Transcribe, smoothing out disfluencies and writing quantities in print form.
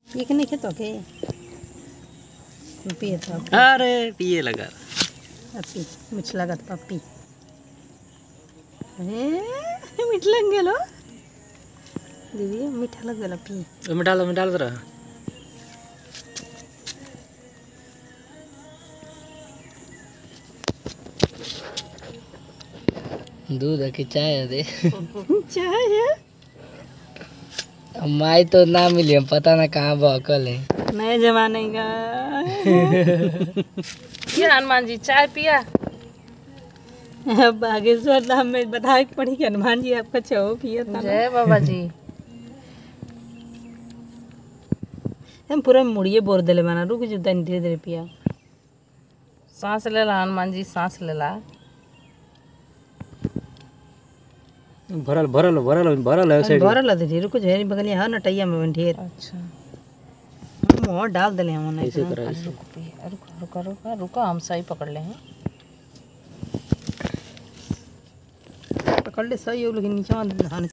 ये कि नहीं खेतो के पिए तो अरे पिए लगा पप्पी मीठ लागत पप्पी मीठ लग गेलो दीदी मीठा लग गेलो पी मिठा जरा दूध है कि चाय है दे चाय है माई तो ना मिली हम पता ना कहाँ बहकल है नए जमाने का क्या हनुमान जी चाय पिया? बागेश्वर धाम में बताए पड़ी कि हनुमान जी आपका चाहो पिया था जय बाबा जी। हम पूरा मुड़िए बोर दिले माना रुक जुदा धीरे धीरे पिया सांस लेला हनुमान जी सांस लेला। भरल भरल भरल भरल है साइड भरल धीरे रुक झेरी बगलिया है नटैया में ढेर अच्छा मुँह डाल दिले हम ऐसे करा अरे रुको रुको रुको रुको हम सही पकड़ ले हैं। पकड़ ले सही हो लेकिन नीचे